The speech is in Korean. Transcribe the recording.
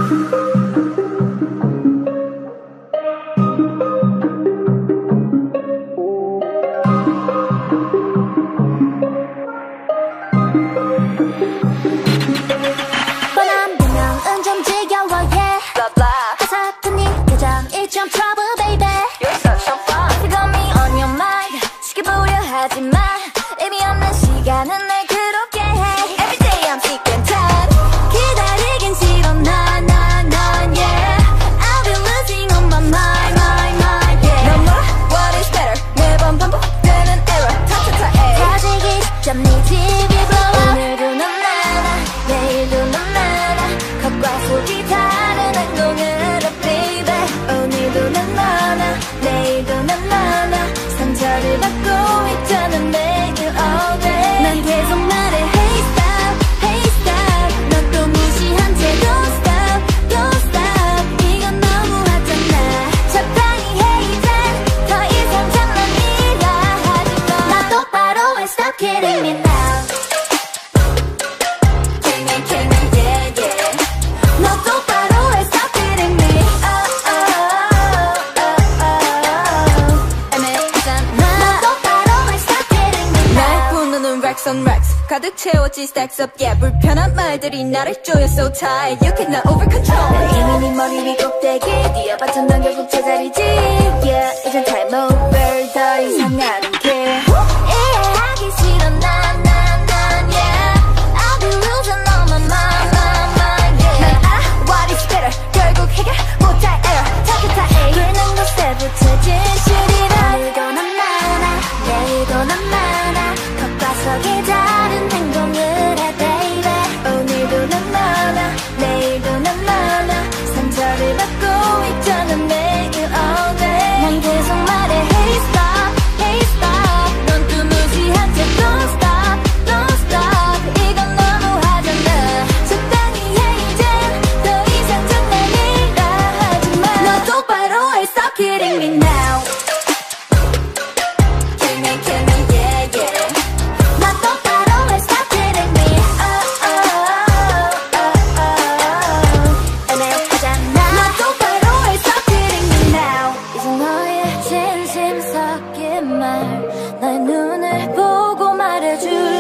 뻔한 변명은 좀 지겨워 yeah 어설픈 네 표정이 좀 trouble baby You're such a fun. You got me on your mind 시켜보려 하지마 의미 없는 시간은 날 그렇게 해 Every day I'm seeking time 기다리긴 싫어 난 yeah I'll be losing on my mind yeah No more what is better 매번 반복되는 error 타타타에 터지기 직전 네 집이 blow up 오늘도 넌 나나 내일도 넌 나나 겉과 속이 다른 행동을 해 baby 오늘도 넌 나나 내일도 넌 나나 상처를 받고 있잖아 매일 all day 난 계속 말해 hey stop 넌 또 무시한 채 don't stop 이건 너무하잖아 적당히 해 이젠 더 이상 장난이라 하지마 나 똑바로 해 stop kidding me now Kidding me yeah 너 똑바로 해 stop kidding me 애매하잖아 너 똑바로 해 stop kidding me now 날 부누는 racks on racks 가득 채웠지 stacks up yeah 불편한 말들이 나를 조여 so tired You cannot over control 난 이미 네 머리 위 꼭대기 뛰어봤던 넌 결국 제자리지 Yeah 이젠 time over 더 이상 I don't care 이해하기 싫어 난 yeah I'll be losing all my mind yeah 난 알아 what is better 결국 해결 못할 error 타타타에 끓는 곳에부터 진실이라 오늘도 넌 나나 내일도 넌 나나 겉과 속이 다른 행동을 해 baby 오늘도 넌 나나 내일도 넌 나나 상처를 받고 있잖아 매일 all day 난 계속 말해 hey stop 넌 또 무시한 채 don't stop 이건 너무하잖아 적당히 해 이젠 더 이상 장난이라 하지마 너 똑바로 해 stop kidding me now Kidding me yeah 나 똑바로 해 stop kidding me 애매하잖아 나 똑바로 해 stop kidding me now 이제 너의 진심 섞인 말 나의 눈을 보고 말해줄래